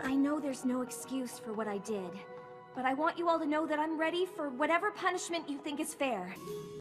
I know there's no excuse for what I did, but I want you all to know that I'm ready for whatever punishment you think is fair.